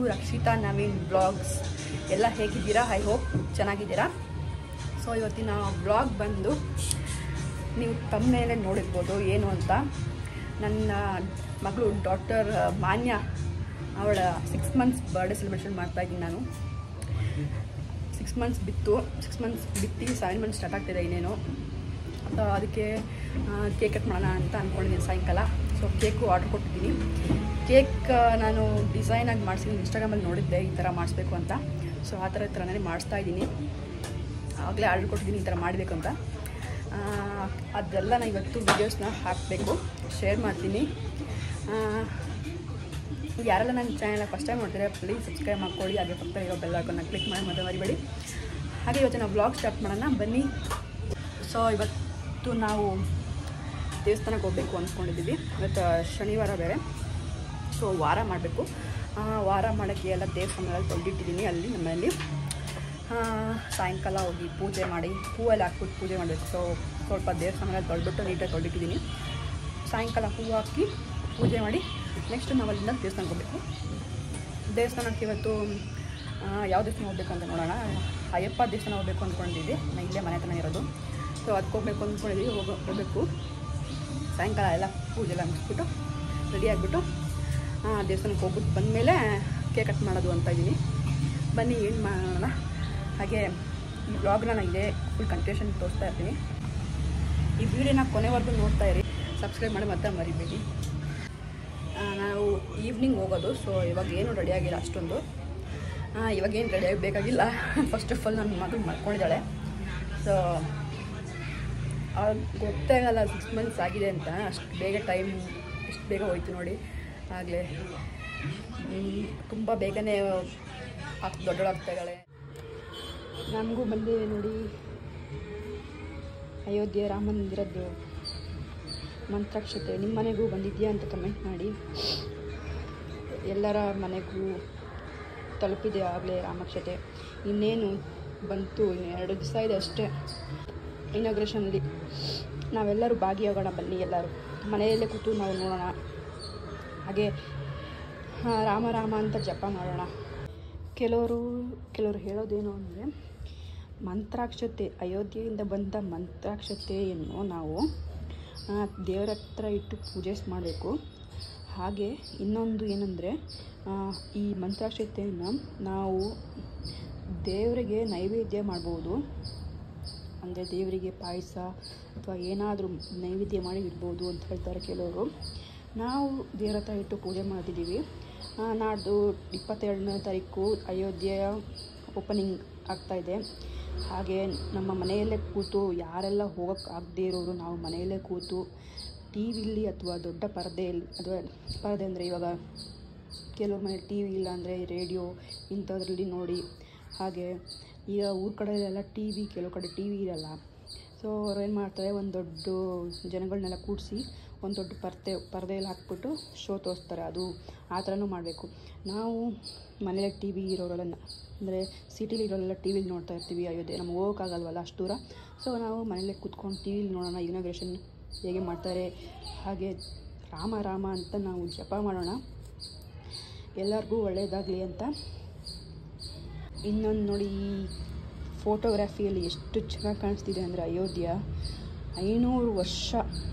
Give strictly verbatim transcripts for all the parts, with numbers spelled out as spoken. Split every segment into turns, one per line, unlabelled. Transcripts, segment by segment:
Rakshita Naveen blogs. ಎಲ್ಲ ಹೇಗಿದ್ದೀರಾ? I hope ಚೆನ್ನಾಗಿದ್ದೀರಾ. ಸೊ ಇವತ್ತಿನ ಬ್ಲಾಗ್ ಬಂದು ನೀವು ತಮ್ಮನೇಲೆ ನೋಡಿರ್ಬೋದು ಏನು ಅಂತ. ನನ್ನ ಮಗಳು ಡಾಕ್ಟರ್ ಮಾನ್ಯ ಅವಳ ಸಿಕ್ಸ್ ಮಂತ್ಸ್ ಬರ್ಡೇ ಸೆಲೆಬ್ರೇಷನ್ ಮಾಡ್ತಾಯಿದ್ದೀನಿ ನಾನು. ಸಿಕ್ಸ್ ಮಂತ್ಸ್ ಬಿತ್ತು ಸಿಕ್ಸ್ ಮಂತ್ಸ್ ಬಿಟ್ಟು ಸೆವೆನ್ ಮಂತ್ಸ್ ಸ್ಟಾರ್ಟ್ ಆಗ್ತಿದೆ ಇನ್ನೇನು. ಅದಕ್ಕೆ ಕೇಕ್ ಕಟ್ ಮಾಡೋಣ ಅಂತ ಅಂದ್ಕೊಂಡಿದ್ದೀನಿ ಸಾಯಂಕಾಲ. ಸೊ ಕೇಕು ಆರ್ಡ್ರ್ ಕೊಟ್ಟಿದ್ದೀನಿ. ಕೇಕ್ ನಾನು ಡಿಸೈನಾಗಿ ಮಾಡಿಸಿದ್ದೀನಿ, ಇನ್ಸ್ಟಾಗ್ರಾಮಲ್ಲಿ ನೋಡಿದ್ದೆ ಈ ಥರ ಮಾಡಿಸ್ಬೇಕು ಅಂತ. ಸೊ ಆ ಥರ ಈ ಥರನೇ ಮಾಡಿಸ್ತಾ ಇದ್ದೀನಿ. ಆಗಲೇ ಆರ್ಡ್ರ್ ಕೊಟ್ಟಿದ್ದೀನಿ ಈ ಥರ ಮಾಡಬೇಕು ಅಂತ. ಅದೆಲ್ಲ ನಾನು ಇವತ್ತು ವೀಡಿಯೋಸ್ನ ಹಾಕಬೇಕು, ಶೇರ್ ಮಾಡ್ತೀನಿ. ಯಾರೆಲ್ಲ ನನ್ನ ಚಾನೆಲ್ ಫಸ್ಟ್ ಟೈಮ್ ನೋಡ್ತೀರಾ ಪ್ಲೀಸ್ ಸಬ್ಸ್ಕ್ರೈಬ್ ಮಾಡ್ಕೊಳ್ಳಿ. ಹಾಗೆ ಪಕ್ಕ ಇರೋ ಬೆಲ್ ಐಕಾನ್ನ ಕ್ಲಿಕ್ ಮಾಡಿ ಮತ್ತೆ ಮರಿಬೇಡಿ. ಹಾಗೆ ಇವತ್ತು ನಾವು ಬ್ಲಾಗ್ ಸ್ಟಾರ್ಟ್ ಮಾಡೋಣ ಬನ್ನಿ. ಸೊ ಇವತ್ತು ನಾವು ದೇವಸ್ಥಾನಕ್ಕೆ ಹೋಗಬೇಕು ಅಂದ್ಕೊಂಡಿದ್ದೀವಿ. ಇವತ್ತು ಶನಿವಾರ ಬೇರೆ, ಸೊ ವಾರ ಮಾಡಬೇಕು. ವಾರ ಮಾಡೋಕ್ಕೆ ಎಲ್ಲ ದೇವಸ್ಥಾನದಲ್ಲಿ ತೊಳೆದಿಟ್ಟಿದ್ದೀನಿ. ಅಲ್ಲಿ ನಮ್ಮಲ್ಲಿ ಸಾಯಂಕಾಲ ಹೋಗಿ ಪೂಜೆ ಮಾಡಿ ಹೂವೆಲ್ಲ ಹಾಕ್ಬಿಟ್ಟು ಪೂಜೆ ಮಾಡಬೇಕು. ಸೊ ಸ್ವಲ್ಪ ದೇವಸ್ಥಾನದಲ್ಲಿ ತೊಳೆದ್ಬಿಟ್ಟು ನೀಟಾಗಿ ತೊಳೆದಿಟ್ಟಿದ್ದೀನಿ. ಸಾಯಂಕಾಲ ಹೂವು ಹಾಕಿ ಪೂಜೆ ಮಾಡಿ ನೆಕ್ಸ್ಟ್ ನಾವು ಅಲ್ಲಿಂದ ದೇವಸ್ಥಾನಕ್ಕೆ ಹೋಗಬೇಕು. ದೇವಸ್ಥಾನಕ್ಕೆ ಇವತ್ತು ಯಾವ ದೇವಸ್ಥಾನ ಹೋಗ್ಬೇಕು ಅಂತ ನೋಡೋಣ. ಅಯ್ಯಪ್ಪ ದೇವಸ್ಥಾನ ಹೋಗಬೇಕು ಅಂದ್ಕೊಂಡಿದ್ದೀವಿ. ನಾನು ಇಲ್ಲೇ ಮನೆ ತನಕ ಇರೋದು. ಸೊ ಅದಕ್ಕೆ ಹೋಗ್ಬೇಕು ಅಂದ್ಕೊಂಡಿದ್ದೀವಿ. ಹೋಗೋ ಹೋಗಬೇಕು ಸಾಯಂಕಾಲ ಎಲ್ಲ ಪೂಜೆ ಎಲ್ಲ ಮುಗಿಸ್ಬಿಟ್ಟು ರೆಡಿ ಆಗಿಬಿಟ್ಟು ದೇವಸ್ಥಾನಕ್ಕೆ ಹೋಗ್ಬಿಟ್ಟು ಬಂದಮೇಲೆ ಕೇಕ್ ಕಟ್ ಮಾಡೋದು ಅಂತ ಇದ್ದೀನಿ. ಬನ್ನಿ ಏನು ಮಾಡೋಣ. ಹಾಗೆ ಈ ಬ್ಲಾಗ್ನ ನಾನು ಇದೇ ಫುಲ್ ಕಂಟಿನ್ಯೂಷನ್ ತೋರಿಸ್ತಾ ಇರ್ತೀನಿ. ಈ ವಿಡಿಯೋನ ಕೊನೆವರೆಗೂ ನೋಡ್ತಾ ಇರಿ, ಸಬ್ಸ್ಕ್ರೈಬ್ ಮಾಡಿ ಮತ್ತೆ ಮರಿಬೇಡಿ. ನಾವು ಈವ್ನಿಂಗ್ ಹೋಗೋದು. ಸೊ ಇವಾಗ ಏನು ರೆಡಿ ಆಗಿಲ್ಲ ಅಷ್ಟೊಂದು. ಇವಾಗೇನು ರೆಡಿ ಆಗಬೇಕಾಗಿಲ್ಲ. ಫಸ್ಟ್ ಆಫ್ ಆಲ್ ನನ್ನ ಮಗಳು ಮಾಡ್ಕೊಂಡಿದ್ದಾಳೆ. ಸೊ ಅವ್ರಿಗೆ ಗೊತ್ತೇ ಆಗಲ್ಲ ಸಿಕ್ಸ್ ಮಂತ್ಸ್ ಆಗಿದೆ ಅಂತ. ಅಷ್ಟು ಬೇಗ ಟೈಮ್ ಎಷ್ಟು ಬೇಗ ಹೋಯ್ತು ನೋಡಿ. ಆಗಲೇ ತುಂಬ ಬೇಗನೆ ದೊಡ್ಡಳಾಗ್ತಾಯಿದ್ದಾಳೆ. ನಮಗೂ ಬಂದಿದೆ ನೋಡಿ ಅಯೋಧ್ಯೆ ರಾಮ ಮಂದಿರದ್ದು ಮಂತ್ರಾಕ್ಷತೆ. ನಿಮ್ಮ ಮನೆಗೂ ಬಂದಿದೆಯಾ ಅಂತ ಕಮೆಂಟ್ ಮಾಡಿ. ಎಲ್ಲರ ಮನೆಗೂ ತಲುಪಿದೆ ಆಗಲೇ ರಾಮಾಕ್ಷತೆ. ಇನ್ನೇನು ಬಂತು, ಇನ್ನು ಎರಡು ದಿವಸ ಇದೆ ಅಷ್ಟೇ ಇನಾಗ್ರೇಷನಲ್ಲಿ. ನಾವೆಲ್ಲರೂ ಭಾಗಿಯಾಗೋಣ ಬನ್ನಿ. ಎಲ್ಲರೂ ಮನೆಯಲ್ಲೇ ಕೂತು ನಾವು ನೋಡೋಣ. ಹಾಗೆ ರಾಮ ರಾಮ ಅಂತ ಜಪ ಮಾಡೋಣ. ಕೆಲವರು ಕೆಲವರು ಹೇಳೋದೇನು ಅಂದರೆ ಮಂತ್ರಾಕ್ಷತೆ, ಅಯೋಧ್ಯೆಯಿಂದ ಬಂದ ಮಂತ್ರಾಕ್ಷತೆಯನ್ನು ನಾವು ದೇವರ ಹತ್ರ ಇಟ್ಟು ಪೂಜೆ ಮಾಡಬೇಕು. ಹಾಗೆ ಇನ್ನೊಂದು ಏನಂದರೆ ಈ ಮಂತ್ರಾಕ್ಷತೆಯನ್ನು ನಾವು ದೇವರಿಗೆ ನೈವೇದ್ಯ ಮಾಡ್ಬೋದು. ಅಂದರೆ ದೇವರಿಗೆ ಪಾಯಸ ಅಥವಾ ಏನಾದರೂ ನೈವೇದ್ಯ ಮಾಡಿ ಇಡ್ಬೋದು ಅಂತ ಹೇಳ್ತಾರೆ ಕೆಲವರು. ನಾವು ದೇವರ ಹತ್ರ ಇಟ್ಟು ಪೂಜೆ ಮಾಡ್ತಿದ್ದೀವಿ. ನಾಡ್ದು ಇಪ್ಪತ್ತೆರಡನೇ ತಾರೀಕು ಅಯೋಧ್ಯೆಯ ಓಪನಿಂಗ್ ಆಗ್ತಾಯಿದೆ. ಹಾಗೆ ನಮ್ಮ ಮನೆಯಲ್ಲೇ ಕೂತು ಯಾರೆಲ್ಲ ಹೋಗೋಕ್ಕೆ ಆಗದೇ ಇರೋರು ನಾವು ಮನೆಯಲ್ಲೇ ಕೂತು ಟಿ ವಿಲಿ ಅಥವಾ ದೊಡ್ಡ ಪರದೆಯಲ್ಲಿ, ಅಥವಾ ಪರದೆ ಅಂದರೆ ಇವಾಗ ಕೆಲವ್ರ ಮನೆ ಟಿ ವಿ ಇಲ್ಲ ಅಂದರೆ ರೇಡಿಯೋ ಇಂಥದ್ರಲ್ಲಿ ನೋಡಿ. ಹಾಗೆ ಈಗ ಊರ ಕಡೆಯಲ್ಲೆಲ್ಲ ಟಿ ವಿ, ಕೆಲವು ಕಡೆ ಟಿ ವಿ ಇರಲ್ಲ. ಸೊ ಅವ್ರು ಏನು ಮಾಡ್ತಾರೆ, ಒಂದು ದೊಡ್ಡ ಜನಗಳನ್ನೆಲ್ಲ ಕೂಡಿಸಿ ಒಂದು ದೊಡ್ಡ ಪರದೆ ಪರದೆಯಲ್ಲಿ ಹಾಕ್ಬಿಟ್ಟು ಶೋ ತೋರಿಸ್ತಾರೆ. ಅದು ಆ ಥರನೂ ಮಾಡಬೇಕು. ನಾವು ಮನೇಲಿ ಟಿ ವಿ ಇರೋರೆಲ್ಲ ಅಂದರೆ ಸಿಟಿಲಿ ಇರೋರೆಲ್ಲ ಟಿ ವಿಲಿ ನೋಡ್ತಾ ಇರ್ತೀವಿ ಅಯೋಧ್ಯೆ. ನಮ್ಗೆ ಹೋಗೋಕ್ಕಾಗಲ್ವಲ್ಲ ಅಷ್ಟು ದೂರ. ಸೊ ನಾವು ಮನೇಲೇ ಕೂತ್ಕೊಂಡು ಟಿ ವಿಲಿ ನೋಡೋಣ ಇನಾಗ್ರೇಷನ್ ಹೇಗೆ ಮಾಡ್ತಾರೆ. ಹಾಗೆ ರಾಮ ರಾಮ ಅಂತ ನಾವು ಜಪ ಮಾಡೋಣ, ಎಲ್ಲರಿಗೂ ಒಳ್ಳೆಯದಾಗಲಿ ಅಂತ. ಇನ್ನೊಂದು ನೋಡಿ, ಈ ಫೋಟೋಗ್ರಾಫಿಯಲ್ಲಿ ಎಷ್ಟು ಚೆನ್ನಾಗಿ ಕಾಣಿಸ್ತಿದೆ ಅಂದರೆ ಅಯೋಧ್ಯ ಐನೂರು ವರ್ಷ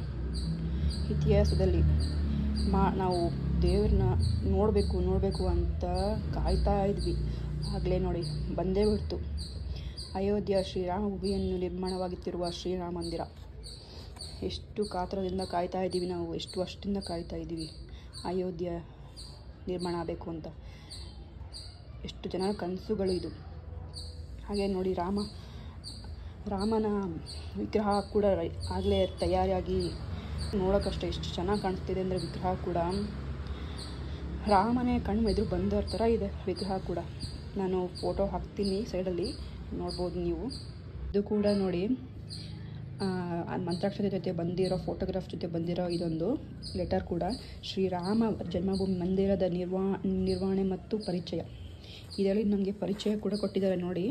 ಇತಿಹಾಸದಲ್ಲಿ ಮಾ ನಾವು ದೇವ್ರನ್ನ ನೋಡಬೇಕು ನೋಡಬೇಕು ಅಂತ ಕಾಯ್ತಾ ಇದ್ವಿ. ಆಗಲೇ ನೋಡಿ ಬಂದೇ ಬಿಡ್ತು. ಅಯೋಧ್ಯ ಶ್ರೀರಾಮ ಭೂಮಿಯನ್ನು ನಿರ್ಮಾಣವಾಗುತ್ತಿರುವ ಶ್ರೀರಾಮ ಮಂದಿರ. ಎಷ್ಟು ಕಾತರದಿಂದ ಕಾಯ್ತಾ ಇದ್ದೀವಿ ನಾವು, ಎಷ್ಟು ವರ್ಷದಿಂದ ಕಾಯ್ತಾ ಇದ್ದೀವಿ ಅಯೋಧ್ಯ ನಿರ್ಮಾಣ ಆಗಬೇಕು ಅಂತ. ಎಷ್ಟು ಜನರ ಕನಸುಗಳು ಇದು. ಹಾಗೆ ನೋಡಿ ರಾಮ ರಾಮನ ವಿಗ್ರಹ ಕೂಡ ಆಗಲೇ ತಯಾರಿಯಾಗಿ ನೋಡೋಕ್ಕಷ್ಟೇ ಎಷ್ಟು ಚೆನ್ನಾಗಿ ಕಾಣಿಸ್ತಿದೆ ಅಂದರೆ ವಿಗ್ರಹ ಕೂಡ ರಾಮನೇ ಕಣ್ಣು ಎದುರು ಬಂದೋ ಥರ ಇದೆ ವಿಗ್ರಹ ಕೂಡ. ನಾನು ಫೋಟೋ ಹಾಕ್ತೀನಿ ಸೈಡಲ್ಲಿ ನೋಡ್ಬೋದು ನೀವು. ಇದು ಕೂಡ ನೋಡಿ ಮಂತ್ರಾಕ್ಷತೆ ಜೊತೆ ಬಂದಿರೋ ಫೋಟೋಗ್ರಾಫ್ ಜೊತೆ ಬಂದಿರೋ ಇದೊಂದು ಲೆಟರ್ ಕೂಡ. ಶ್ರೀರಾಮ ಜನ್ಮಭೂಮಿ ಮಂದಿರದ ನಿರ್ವಾ ನಿರ್ವಹಣೆ ಮತ್ತು ಪರಿಚಯ. ಇದರಲ್ಲಿ ನಮಗೆ ಪರಿಚಯ ಕೂಡ ಕೊಟ್ಟಿದ್ದಾರೆ ನೋಡಿ.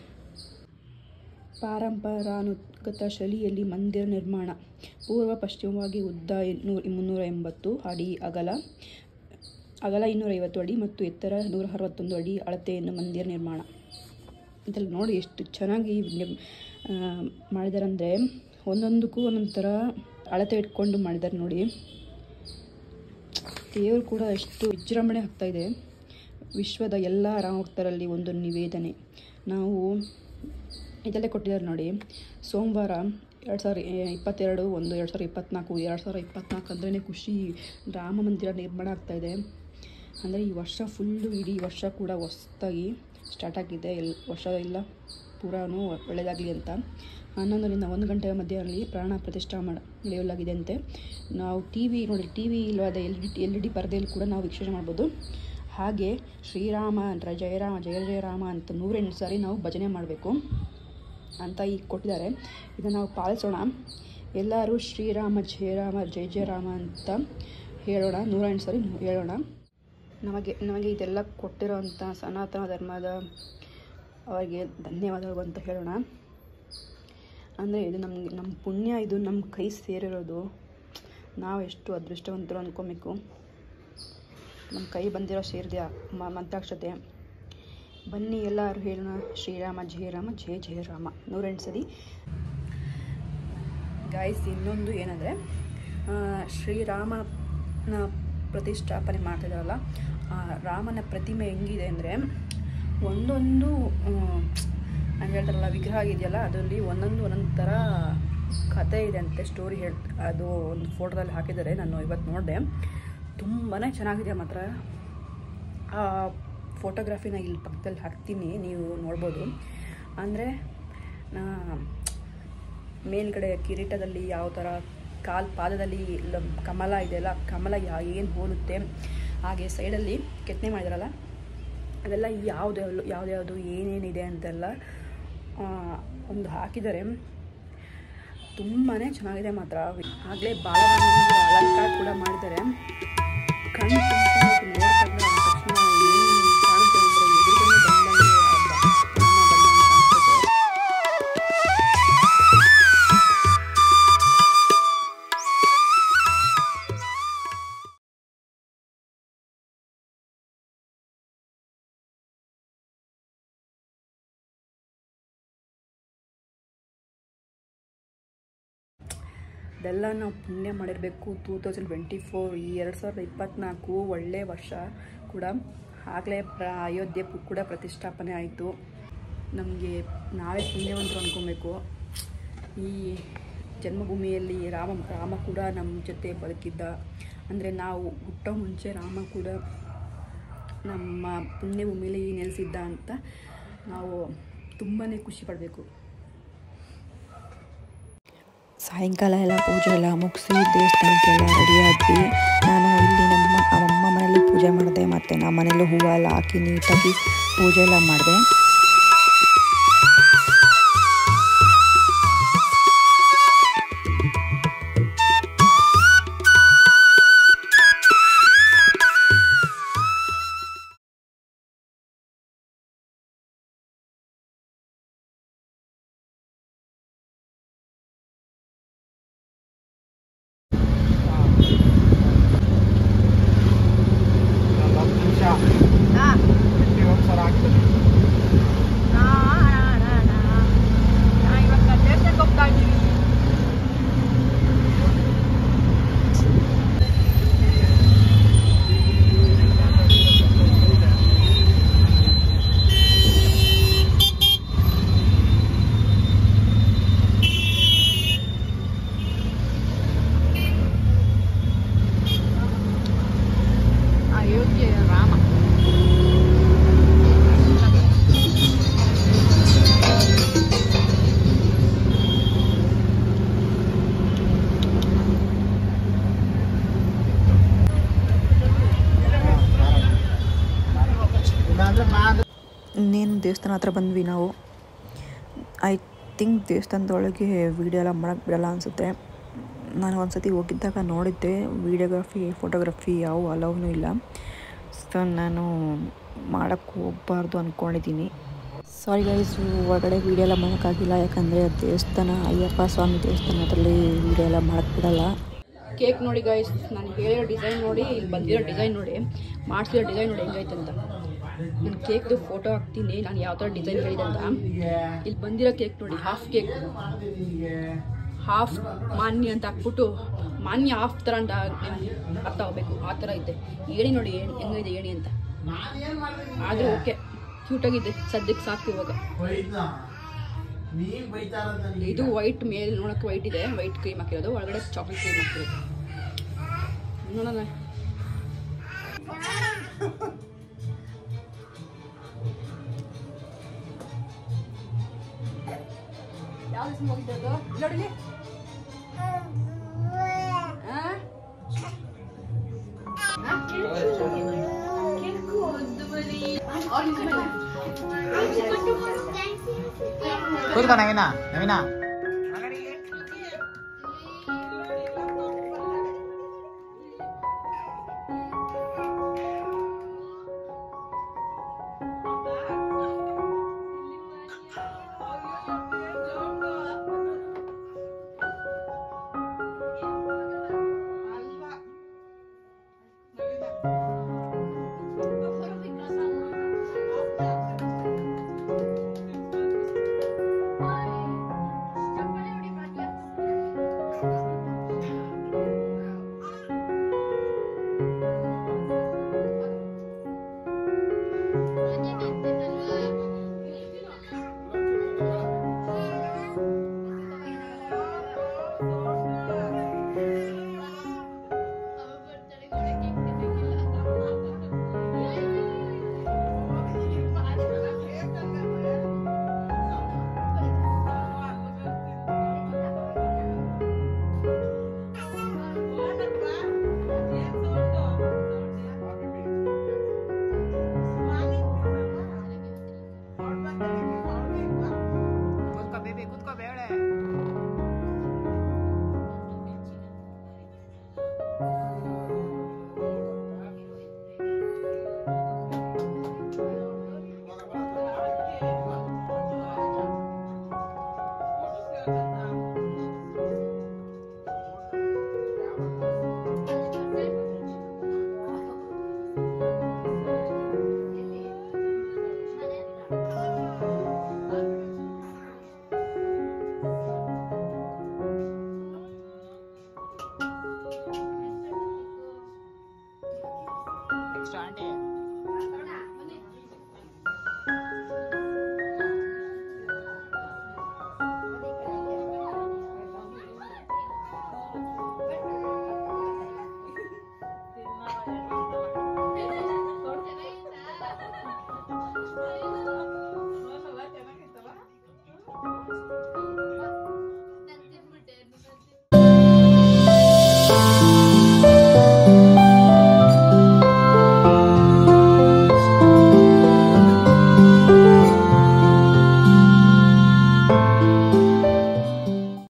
ಪಾರಂಪರಾನುಗತ ಶೈಲಿಯಲ್ಲಿ ಮಂದಿರ ನಿರ್ಮಾಣ. ಪೂರ್ವ ಪಶ್ಚಿಮವಾಗಿ ಉದ್ದ ಮುನ್ನೂರ ಎಂಬತ್ತು ಅಡಿ, ಅಗಲ ಅಗಲ ಇನ್ನೂರೈವತ್ತು ಅಡಿ ಮತ್ತು ಎತ್ತರ ನೂರ ಅರವತ್ತೊಂದು ಅಡಿ ಅಳತೆಯನ್ನು ಮಂದಿರ ನಿರ್ಮಾಣ. ಇದರಲ್ಲಿ ನೋಡಿ ಎಷ್ಟು ಚೆನ್ನಾಗಿ ಮಾಡಿದ್ದಾರೆ ಅಂದರೆ ಒಂದೊಂದಕ್ಕೂ ಒಂದೊಂದು ಥರ ಅಳತೆ ಇಟ್ಕೊಂಡು ಮಾಡಿದ್ದಾರೆ ನೋಡಿ. ದೇವರು ಕೂಡ ಎಷ್ಟು ವಿಜೃಂಭಣೆ ಆಗ್ತಾಯಿದೆ. ವಿಶ್ವದ ಎಲ್ಲ ರಾಮಭಕ್ತರಲ್ಲಿ ಒಂದು ನಿವೇದನೆ. ನಾವು ಇದಲ್ಲೇ ಕೊಟ್ಟಿದ್ದಾರೆ ನೋಡಿ. ಸೋಮವಾರ ಎರಡು ಸಾವಿರ ಇಪ್ಪತ್ತೆರಡು ಒಂದು ಎರಡು ಸಾವಿರದ ಇಪ್ಪತ್ತ್ನಾಲ್ಕು ಎರಡು ಸಾವಿರ ಇಪ್ಪತ್ತ್ನಾಲ್ಕು ಅಂದ್ರೇ ಖುಷಿ. ರಾಮ ಮಂದಿರ ನಿರ್ಮಾಣ ಆಗ್ತಾಯಿದೆ ಅಂದರೆ ಈ ವರ್ಷ ಫುಲ್ಲು ಇಡೀ ವರ್ಷ ಕೂಡ ಹೊಸದಾಗಿ ಸ್ಟಾರ್ಟ್ ಆಗಿದೆ. ಎಲ್ ವರ್ಷ ಎಲ್ಲ ಪೂರಾನು ಒಳ್ಳೆಯದಾಗಲಿ ಅಂತ ಹನ್ನೊಂದರಿಂದ ಒಂದು ಗಂಟೆಯ ಮಧ್ಯದಲ್ಲಿ ಪ್ರಾಣ ಪ್ರತಿಷ್ಠಾ ಮಾಡಿ ನಡೆಯಲಾಗಿದೆ ಅಂತೆ. ನಾವು ಟಿ ವಿ ನೋಡಿ, ಟಿ ವಿ ಇಲ್ಲವಾದ L D L E D ಪರದೆಯಲ್ಲಿ ಕೂಡ ನಾವು ವೀಕ್ಷಣೆ ಮಾಡ್ಬೋದು. ಹಾಗೆ ಶ್ರೀರಾಮ ಜಯರಾಮ ಜಯ ಜಯರಾಮ ಅಂತ ನೂರೆಂಟು ಸಾರಿ ನಾವು ಭಜನೆ ಮಾಡಬೇಕು ಅಂತ ಈಗ ಕೊಟ್ಟಿದ್ದಾರೆ. ಇದನ್ನು ನಾವು ಪಾಲಿಸೋಣ. ಎಲ್ಲರೂ ಶ್ರೀರಾಮ ಜಯರಾಮ ಜಯ ಜಯರಾಮ ಅಂತ ಹೇಳೋಣ, ನೂರ ಎಂಟು ಸಾರಿ ಹೇಳೋಣ. ನಮಗೆ ನಮಗೆ ಇದೆಲ್ಲ ಕೊಟ್ಟಿರೋಂಥ ಸನಾತನ ಧರ್ಮದ ಅವರಿಗೆ ಧನ್ಯವಾದಗಳು ಅಂತ ಹೇಳೋಣ. ಅಂದರೆ ಇದು ನಮಗೆ ನಮ್ಮ ಪುಣ್ಯ, ಇದು ನಮ್ಮ ಕೈ ಸೇರಿರೋದು. ನಾವು ಎಷ್ಟು ಅದೃಷ್ಟವಂತರು ಅಂದ್ಕೊಬೇಕು. ನಮ್ಮ ಕೈ ಬಂದಿರೋ ಸೇರಿದೆ ಮಂತ್ರಾಕ್ಷತೆ. ಬನ್ನಿ ಎಲ್ಲರೂ ಹೇಳೋಣ ಶ್ರೀರಾಮ ಜಯರಾಮ ಜಯ ಜಯರಾಮ ನೂರೆಂಟು ಸರಿ. ಗಾಯ್ಸ್, ಇನ್ನೊಂದು ಏನಂದರೆ ಶ್ರೀರಾಮನ ಪ್ರತಿಷ್ಠಾಪನೆ ಮಾಡ್ತಿದ್ದಾರಲ್ಲ, ರಾಮನ ಪ್ರತಿಮೆ ಹೆಂಗಿದೆ ಅಂದರೆ ಒಂದೊಂದು ಹಂಗೆ ಹೇಳ್ತಾರಲ್ಲ ವಿಗ್ರಹ ಇದೆಯಲ್ಲ, ಅದರಲ್ಲಿ ಒಂದೊಂದು ಒಂದೊಂದು ಥರ ಕಥೆ ಇದೆ ಅಂತೆ, ಸ್ಟೋರಿ ಹೇಳಿ ಅದು ಒಂದು ಫೋಟೋದಲ್ಲಿ ಹಾಕಿದ್ದಾರೆ. ನಾನು ಇವತ್ತು ನೋಡಿದೆ, ತುಂಬಾ ಚೆನ್ನಾಗಿದೆ ಮಾತ್ರ. ಆ ಫೋಟೋಗ್ರಾಫಿನ ಇಲ್ಲಿ ಪಕ್ಕದಲ್ಲಿ ಹಾಕ್ತೀನಿ, ನೀವು ನೋಡ್ಬೋದು. ಅಂದರೆ ಮೇಲ್ಗಡೆ ಕಿರೀಟದಲ್ಲಿ ಯಾವ ಥರ, ಕಾಲು ಪಾದದಲ್ಲಿ ಕಮಲ ಇದೆಯಲ್ಲ, ಕಮಲ ಯಾ ಏನು ಹೋಲುತ್ತೆ, ಹಾಗೆ ಸೈಡಲ್ಲಿ ಕೆತ್ತನೆ ಮಾಡಿದಾರಲ್ಲ ಅದೆಲ್ಲ ಯಾವ್ದು ಯಾವ್ದ್ಯಾವುದು ಏನೇನಿದೆ ಅಂತೆಲ್ಲ ಒಂದು ಹಾಕಿದ್ದಾರೆ. ತುಂಬಾ ಚೆನ್ನಾಗಿದೆ ಮಾತ್ರ. ಆಗಲೇ ಬಾಲರಾಮನಿಗೆ ಅಲಂಕಾರ ಕೂಡ ಮಾಡಿದ್ದಾರೆ. ಕಣ್ಣು ತುಂಬ ನೋಡ್ಕೊಂಡ್ರೆ ತಕ್ಷಣ ಏನು ಕಾಣುತ್ತೆ ಅಂದರೆ ಎದುರುಗಡೆ ಬಂದಂಗೆ ರಾಮ ಬಂದಂಗೆ ಕಾಣಿಸುತ್ತೆ. ಇದೆಲ್ಲ ನಾವು ಪುಣ್ಯ ಮಾಡಿರಬೇಕು. ಟೂ ತೌಸಂಡ್ ಟ್ವೆಂಟಿ ಫೋರ್ ಈ ಎರಡು ಸಾವಿರದ ಇಪ್ಪತ್ತ್ನಾಲ್ಕು ಒಳ್ಳೆಯ ವರ್ಷ ಕೂಡ. ಆಗಲೇ ಪ್ರ ಅಯೋಧ್ಯೆ ಕೂಡ ಪ್ರತಿಷ್ಠಾಪನೆ ಆಯಿತು. ನಮಗೆ ನಾವೇ ಪುಣ್ಯವಂತರು ಅಂದ್ಕೊಬೇಕು. ಈ ಜನ್ಮಭೂಮಿಯಲ್ಲಿ ರಾಮ ರಾಮ ಕೂಡ ನಮ್ಮ ಜೊತೆ ಬದುಕಿದ್ದ. ಅಂದರೆ ನಾವು ಹುಟ್ಟೋ ಮುಂಚೆ ರಾಮ ಕೂಡ ನಮ್ಮ ಪುಣ್ಯಭೂಮಿಯಲ್ಲಿ ನೆಲೆಸಿದ್ದ ಅಂತ ನಾವು ತುಂಬಾ ಖುಷಿ ಪಡಬೇಕು.
ಸಾಯಂಕಾಲ ಎಲ್ಲ ಪೂಜೆ ಎಲ್ಲ ಮುಗಿಸಿ ದೇವಸ್ಥಾನಕ್ಕೆಲ್ಲ ರೆಡಿ ಆದ್ವಿ. ನಾನು ಇಲ್ಲಿ ನಮ್ಮ ಅಮ್ಮ ಮನೇಲಿ ಪೂಜೆ ಮಾಡಿದೆ, ಮತ್ತು ನಮ್ಮ ಮನೇಲೂ ಹೂವು ಎಲ್ಲ ಹಾಕಿ ನೀಟಾಗಿ ಪೂಜೆ ಎಲ್ಲ ಮಾಡಿದೆ. ಇನ್ನೇನು ದೇವಸ್ಥಾನ ಹತ್ರ ಬಂದ್ವಿ ನಾವು. ಐ ಥಿಂಕ್ ದೇವಸ್ಥಾನದೊಳಗೆ ವೀಡಿಯೋ ಎಲ್ಲ ಮಾಡೋಕ್ಕೆ ಬಿಡಲ್ಲ ಅನಿಸುತ್ತೆ. ನಾನು ಒಂದು ಸತಿ ಹೋಗಿದ್ದಾಗ ನೋಡಿದ್ದೆ, ವೀಡಿಯೋಗ್ರಫಿ ಫೋಟೋಗ್ರಫಿ ಯಾವ ಅಲೌನೂ ಇಲ್ಲ. ಸೊ ನಾನು ಮಾಡೋಕ್ಕೆ ಹೋಗಬಾರ್ದು ಅಂದ್ಕೊಂಡಿದ್ದೀನಿ. ಸಾರಿ ಗೈಸ್, ಹೊರಗಡೆ ವೀಡಿಯೋ ಎಲ್ಲ ಮಾಡೋಕ್ಕಾಗಿಲ್ಲ. ಯಾಕಂದರೆ ದೇವಸ್ಥಾನ ಅಯ್ಯಪ್ಪ ಸ್ವಾಮಿ ದೇವಸ್ಥಾನ ಅದರಲ್ಲಿ ವೀಡಿಯೋ ಎಲ್ಲ ಮಾಡೋಕ್ಕೆ ಬಿಡಲ್ಲ.
ಕೇಕ್ ನೋಡಿ ಗೈಸ್, ನಾನು ಹೇಳಿರೋ ಡಿಸೈನ್ ನೋಡಿ, ಇಲ್ಲಿ ಬಂದಿರೋ ಡಿಸೈನ್ ನೋಡಿ, ಮಾಡಿಸಿರೋ ಡಿಸೈನ್ ನೋಡಿ ಹೆಂಗೈತೆ ಅಂತ. ನಾನು ಕೇಕ್ದು ಫೋಟೋ ಹಾಕ್ತೀನಿ, ನಾನು ಯಾವ ಥರ ಡಿಸೈನ್ ಹೇಳಿದೆ ಅಂತ. ಇಲ್ಲಿ ಬಂದಿರೋ ಕೇಕ್ ನೋಡಿ, ಹಾಫ್ ಕೇಕ್, ಹಾಫ್ ಮಾನ್ಯ ಅಂತ ಹಾಕ್ಬಿಟ್ಟು ಮಾನ್ಯ ಹಾಫ್ ಥರ ಅಂತ ಅರ್ಥ ಹೋಗ್ಬೇಕು, ಆ ಥರ ಐತೆ. ಏಣಿ ನೋಡಿ ಹೆಂಗೈತೆ ಏಣಿ ಅಂತ. ಆದರೂ ಓಕೆ, ಕ್ಯೂಟಾಗಿದೆ, ಸದ್ಯಕ್ಕೆ ಸಾಕು ಇವಾಗ. ಇದು ವೈಟ್ ಮೇಲೆ ನೋಡೋಕೆ ವೈಟ್ ಇದೆ, ವೈಟ್ ಕ್ರೀಮ್ ಹಾಕಿರೋದು, ಒಳಗಡೆ ಚಾಕ್ಲೇಟ್ ಕ್ರೀಮ್ ಹಾಕಿರೋದು. ನೋಡೋಣ. ಯಾವ್ದು ಹೋಗಿದ್ದು ನೋಡಿ.
ಕೂತ್ಕೋ ನವೀನಾ, ನವೀನಾ